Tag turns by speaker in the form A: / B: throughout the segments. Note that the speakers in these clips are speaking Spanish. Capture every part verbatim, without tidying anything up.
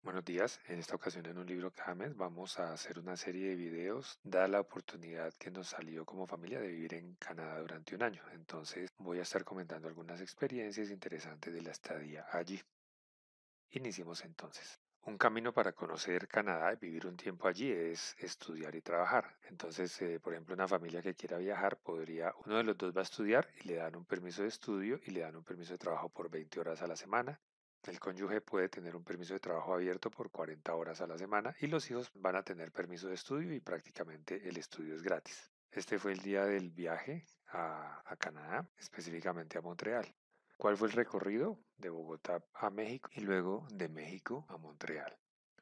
A: Buenos días, en esta ocasión en un libro cada mes vamos a hacer una serie de videos, dada la oportunidad que nos salió como familia de vivir en Canadá durante un año. Entonces voy a estar comentando algunas experiencias interesantes de la estadía allí. Iniciemos entonces. Un camino para conocer Canadá y vivir un tiempo allí es estudiar y trabajar. Entonces, eh, por ejemplo, una familia que quiera viajar podría, uno de los dos va a estudiar y le dan un permiso de estudio y le dan un permiso de trabajo por veinte horas a la semana. El cónyuge puede tener un permiso de trabajo abierto por cuarenta horas a la semana y los hijos van a tener permiso de estudio y prácticamente el estudio es gratis. Este fue el día del viaje a, a Canadá, específicamente a Montreal. ¿Cuál fue el recorrido? De Bogotá a México y luego de México a Montreal.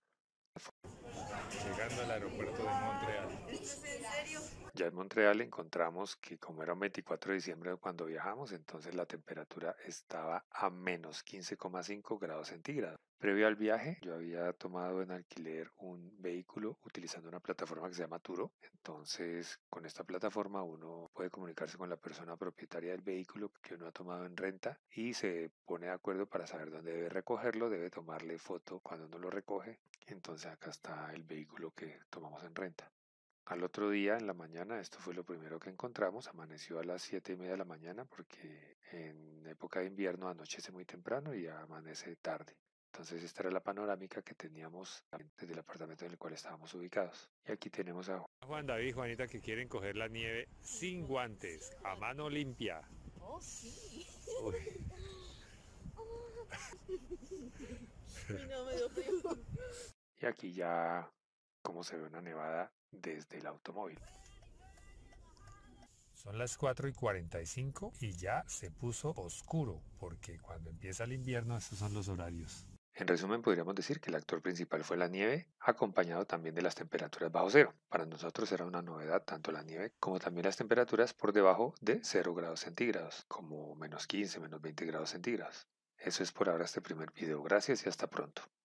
B: Llegando al aeropuerto de Montreal.
A: Ya en Montreal encontramos que como era un veinticuatro de diciembre cuando viajamos, entonces la temperatura estaba a menos quince coma cinco grados centígrados. Previo al viaje, yo había tomado en alquiler un vehículo utilizando una plataforma que se llama Turo. Entonces, con esta plataforma uno puede comunicarse con la persona propietaria del vehículo que uno ha tomado en renta y se pone de acuerdo para saber dónde debe recogerlo, debe tomarle foto cuando uno lo recoge. Entonces acá está el vehículo que tomamos en renta. Al otro día, en la mañana, esto fue lo primero que encontramos, amaneció a las siete y media de la mañana porque en época de invierno anochece muy temprano y amanece tarde. Entonces esta era la panorámica que teníamos desde el apartamento en el cual estábamos ubicados. Y aquí tenemos a
B: Juan David y Juanita que quieren coger la nieve sin guantes, a mano limpia.
C: Oh, sí.
B: Uy,
C: Uy, no, me dio frío.
A: y aquí ya cómo se ve una nevada desde el automóvil.
B: son las cuatro y cuarenta y cinco y ya se puso oscuro, porque cuando empieza el invierno estos son los horarios.
A: En resumen, podríamos decir que el actor principal fue la nieve, acompañado también de las temperaturas bajo cero. Para nosotros era una novedad tanto la nieve como también las temperaturas por debajo de cero grados centígrados, como menos quince, menos veinte grados centígrados. Eso es por ahora este primer video. Gracias y hasta pronto.